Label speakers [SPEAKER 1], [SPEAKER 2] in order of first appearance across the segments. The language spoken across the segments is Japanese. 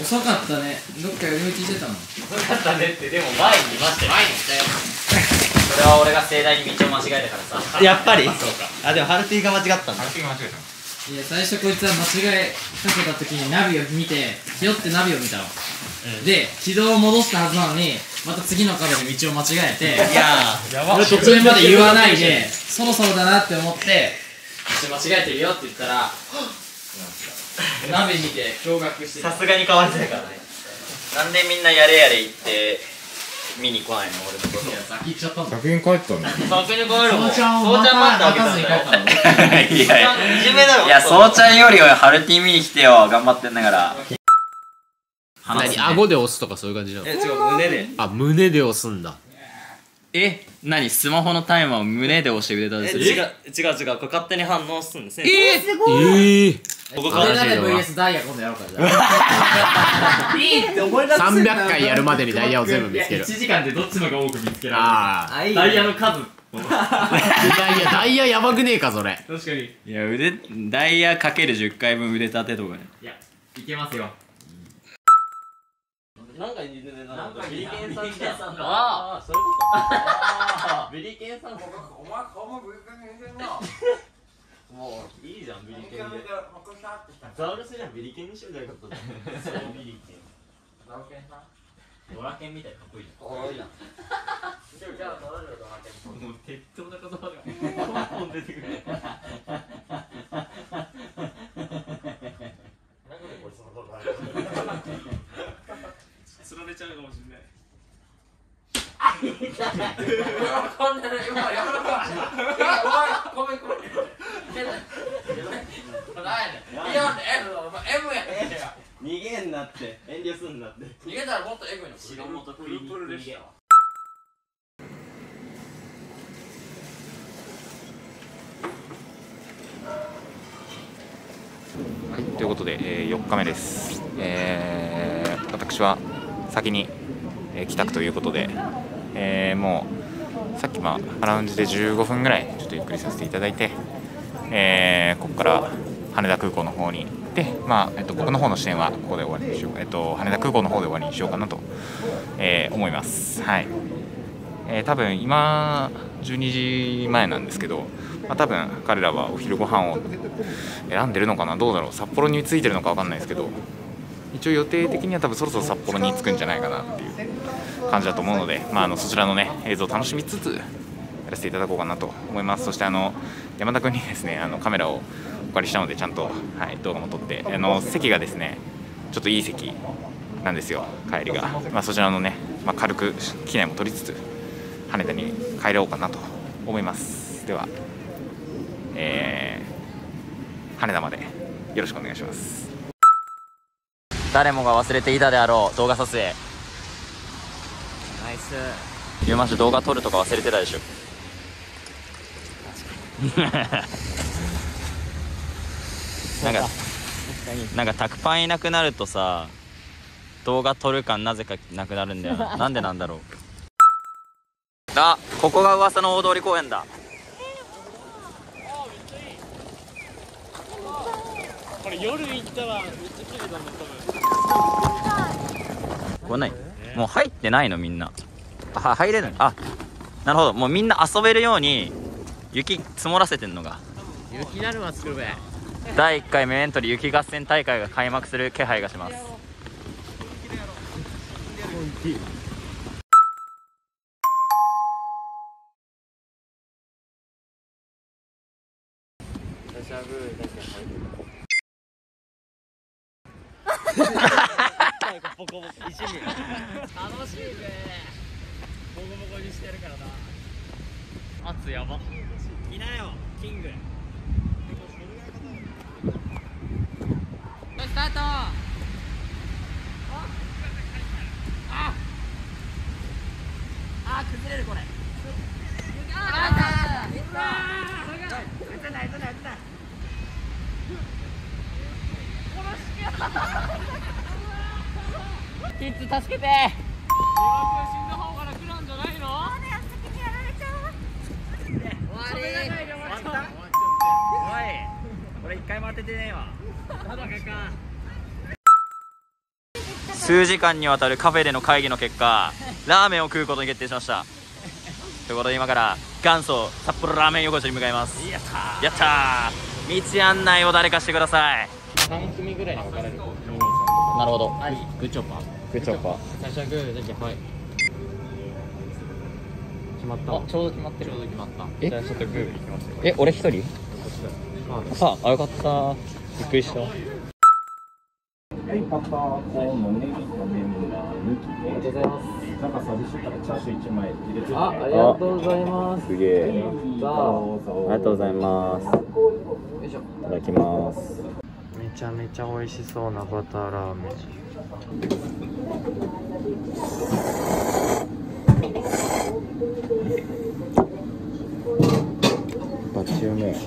[SPEAKER 1] 遅かったね。どっか寄り道してたの？
[SPEAKER 2] 遅かったねって、でも前にいましたよ。前にいたよ。それは俺が盛大に道を間違えたからさ。
[SPEAKER 3] やっぱり。あ、でもハルティが間違ったんだ。
[SPEAKER 4] ハルティが間違えた。
[SPEAKER 1] いや、最初こいつは間違えかけた時にナビを見て、ひよってナビを見たの。で、軌道を戻したはずなのに、また次の角で道を間違えて、いやー、俺途中まで言わないで、そろそろだなって思って、間違えてるよって言ったら、ナビ見て驚愕して。
[SPEAKER 2] さすがに変わりたいからね。なんでみんなやれやれ言って見に来ないの俺のこと。
[SPEAKER 1] いや、先行っちゃったんだ。
[SPEAKER 4] 先に帰ったんだ。
[SPEAKER 2] 先に帰るもん。
[SPEAKER 1] そうちゃんをまた
[SPEAKER 2] 待ってあげたんだよ。いやいや、そうちゃんよりはハルティ見に来てよ。頑張ってんだから。
[SPEAKER 5] 何、顎で押すとかそういう感じなの？
[SPEAKER 2] 違う、胸で。
[SPEAKER 5] あ、胸で押すんだ。
[SPEAKER 2] 何、スマホのタイマーを胸で押して腕立てする？違う、これ勝手に反応するんですね。
[SPEAKER 1] すごい。
[SPEAKER 2] ここ
[SPEAKER 1] あれだね VS ダイヤ今度やろうかじゃあ。いいって思い出すんだ。
[SPEAKER 5] 300回やるまでにダイヤを全部見つける。
[SPEAKER 1] 1時間でどっちのが多く見つけら
[SPEAKER 5] あ
[SPEAKER 1] れる？ダイヤの数。
[SPEAKER 5] ダイヤやばくねえかそれ。
[SPEAKER 1] 確かに。
[SPEAKER 2] いや、ダイヤかける10回分腕立てとかね。
[SPEAKER 1] いや、いけますよ。
[SPEAKER 2] なんか似てね、なんかビリケンさんだ。
[SPEAKER 1] ああ、そういうこと。
[SPEAKER 2] ビリケンさん。
[SPEAKER 4] お前顔もブリケンに似てんな。
[SPEAKER 2] もういいじゃん、ビリケンで。ザウルスじゃん、ビリケンにしようじゃなかった。そう、ビリケン。
[SPEAKER 1] ザウケンさん。
[SPEAKER 2] ドラケンみたいでかっこいいじゃん。
[SPEAKER 1] かっこいいな。
[SPEAKER 2] じゃあ、ドラケン。もう適当な言葉がポンポン出てくる。
[SPEAKER 1] 釣られちゃうかもしれない。
[SPEAKER 4] こんなの今やらかし。ごめん。
[SPEAKER 2] 逃げんなって、遠慮すんなって。
[SPEAKER 4] 逃げたらもっとエグいの。
[SPEAKER 2] 白本プリプルでした。
[SPEAKER 4] はい、ということで、4日目です。私は先に、帰宅ということで、もうさっきラウンジで15分ぐらいちょっとゆっくりさせていただいて、ここから羽田空港の方に行って、僕の方の視点はここで終わりにしよう、羽田空港の方で終わりにしようかなと、思います。はい。多分今12時前なんですけど、多分彼らはお昼ご飯を選んでるのかな、どうだろう、札幌に着いてるのか分かんないですけど、一応予定的には多分そろそろ札幌に着くんじゃないかなっていう感じだと思うので、そちらのね映像を楽しみつつやらせていただこうかなと思います。そして山田君にですねカメラをお借りしたのでちゃんと、動画も撮って席がですねちょっといい席なんですよ、帰りが。そちらのね、軽く機内も撮りつつ羽田に帰ろうかなと思います。では、羽田までよろしくお願いします。
[SPEAKER 2] 誰もが忘れていたであろう動画撮影。ナイス。ゆうまし動画撮るとか忘れてたでしょ。なんかタクパンいなくなるとさ、動画撮る感なぜかなくなるんだよな。なんでなんだろう。あ、ここが噂の大通公園だ。
[SPEAKER 5] これ夜行ったらめっちゃ綺麗だね多分。
[SPEAKER 2] これ何？もう入ってないのみんな。入れない。あ、なるほど。もうみんな遊べるように雪積もらせてんのが。
[SPEAKER 5] 雪だるま作るべ。
[SPEAKER 2] 第1回メエントリー雪合戦大会が開幕する気配がします。
[SPEAKER 5] ボコボコ石に楽しいね。ボコボコにしてるからな。圧やば。いなよキング。スタート。崩れるこれ。キッズ助けて。死んだ方が楽なんじゃないの？先にやられちゃう。終わり。終わった。おい、俺一回も当ててねえわ。まだか。
[SPEAKER 2] 数時間にわたるカフェでの会議の結果、ラーメンを食うことに決定しました。ということで今から元祖札幌ラーメン横丁に向かいます。やったー。道案内を誰かしてください。
[SPEAKER 1] 3組ぐらいに分かれる。
[SPEAKER 2] なるほど。
[SPEAKER 1] はい、グーチョッパー。
[SPEAKER 2] グーチョッパー。
[SPEAKER 1] 最初はグー、じゃあはい。決まった。
[SPEAKER 2] あ、ちょうど決まってる。
[SPEAKER 1] ちょうど決まった。
[SPEAKER 2] え、
[SPEAKER 1] じゃあちょっとグーいきますよ。
[SPEAKER 2] え、俺一人？
[SPEAKER 1] こっちだ。
[SPEAKER 2] さあ、よかった。びっくりした。
[SPEAKER 6] はい、パターコのネギとメンマ抜きで。
[SPEAKER 1] ありがとうございます。
[SPEAKER 6] 中サビシからチャーシュー1枚入れてて。
[SPEAKER 1] ありがとうございます。
[SPEAKER 2] すげえ。
[SPEAKER 6] どうぞ。
[SPEAKER 2] ありがとうございます。
[SPEAKER 1] よいしょ。
[SPEAKER 2] いただきます。
[SPEAKER 1] めちゃめちゃ美味しそうなバターラーメン。
[SPEAKER 2] バチうめえ。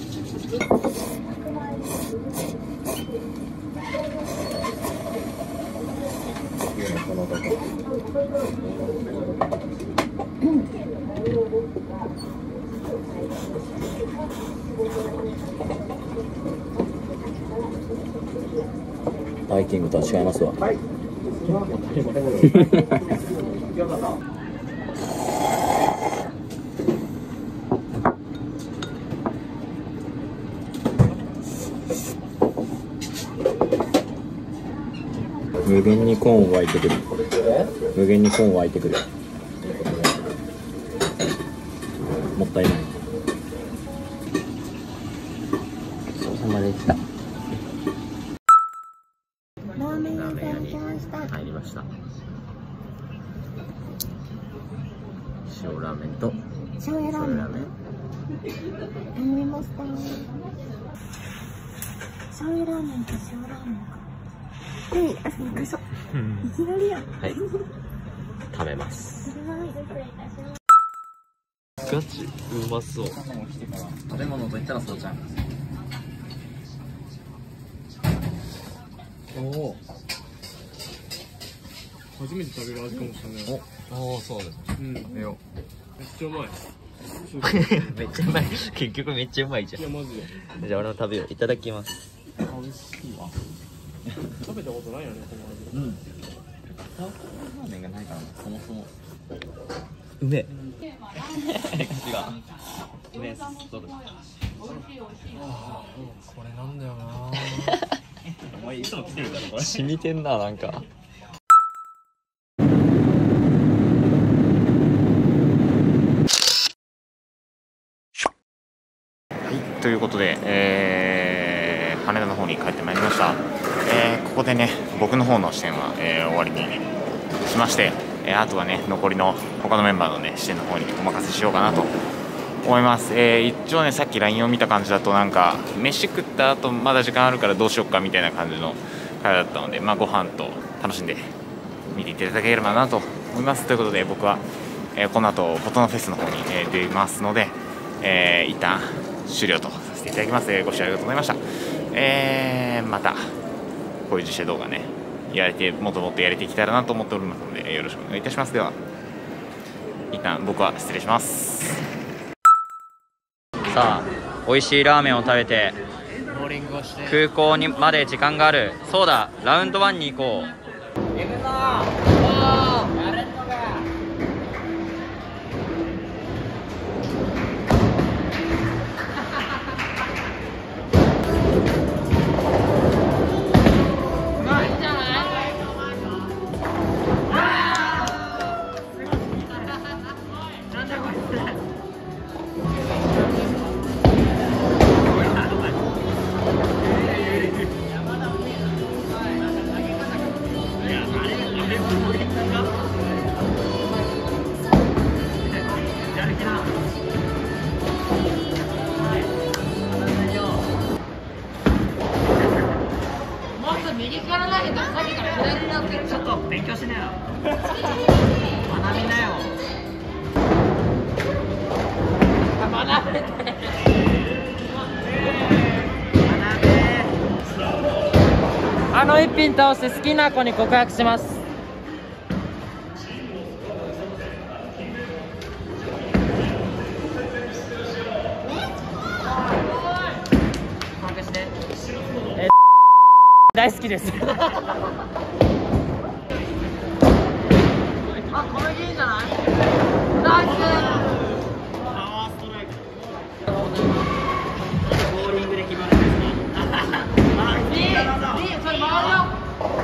[SPEAKER 2] バイキングとは違いますわ。無限にコーン湧いてくる。無限にコーン湧いてくる。もったいない。ごちそうさまでした。
[SPEAKER 7] ラーメン屋さん来ました。
[SPEAKER 2] 入りました。塩ラーメンと
[SPEAKER 7] 醤油ラーメン。頼みました。醤油ラーメンと塩ラーメンか。はい、あ、びっくりした。いきなりやん。
[SPEAKER 2] はい。食べます。
[SPEAKER 1] ガチうまそう。
[SPEAKER 2] 食べ物といったらそうちゃん。
[SPEAKER 1] おお。初めて食べる味かもしれない。
[SPEAKER 2] おお、そうです。
[SPEAKER 1] うん。めっちゃうまい。
[SPEAKER 2] めっちゃうまい。結局めっちゃうまいじゃん。
[SPEAKER 1] いやマジで。
[SPEAKER 2] じゃあ俺も食べよう。いただきます。
[SPEAKER 1] 美味しいわ。食べたことないよねこの味。うん。
[SPEAKER 2] ラーメンがないからな、そもそも。うめえ。違う。うめえすとる。
[SPEAKER 1] これなんだよな。
[SPEAKER 2] お前いつも来てるだろこれ。染みてんななんか。
[SPEAKER 4] ということで、羽田の方に帰ってまいりました。ここでね僕の方の視点は、終わりにしまして、あとはね残りの他のメンバーのね視点の方にお任せしようかなと思います。一応ねさっき LINE を見た感じだとなんか飯食った後まだ時間あるからどうしよっかみたいな感じの会話だったので、まあご飯と楽しんで見ていただければなと思います。ということで僕は、この後フォトのフェスの方に、出ますので、一旦終了とさせていただきます。ご視聴ありがとうございました。またこういう実写動画ねもっともっとやれていけたらなと思っておりますので、よろしくお願いいたします。では一旦僕は失礼します。
[SPEAKER 2] さあ、美味しいラーメンを食べて
[SPEAKER 1] ボーリングをして
[SPEAKER 2] 空港にまで時間がある。そうだ、ラウンド1に行こう。
[SPEAKER 5] 右から投げたらさっきから左になってる。ちょっと勉強しなよ。学びなよ。学べて。あの一品倒して好きな子に告白します。大好きです。
[SPEAKER 2] ボーリングで決まるんですか。それ回るよ。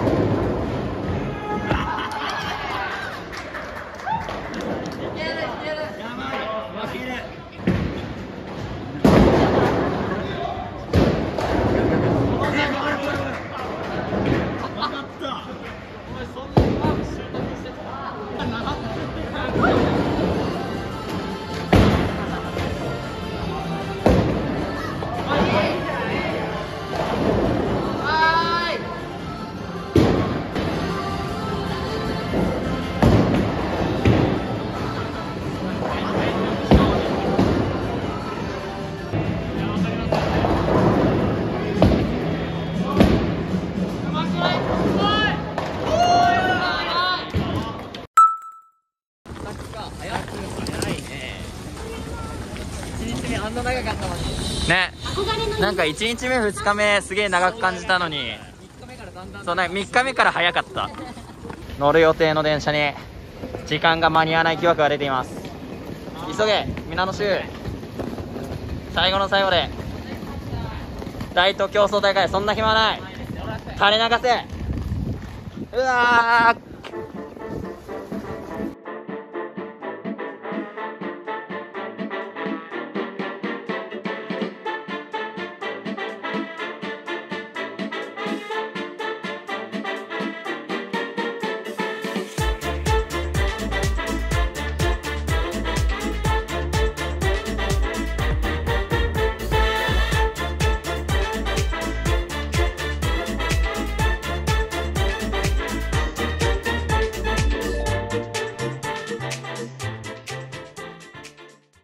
[SPEAKER 5] ね、
[SPEAKER 2] なんか1日目2日目すげえ長く感じたのに、そうね、3日目から早かった。乗る予定の電車に時間が間に合わない疑惑が出ています。急げ皆の衆、最後の最後で大東競争大会、そんな暇はない。垂れ流せ。うわー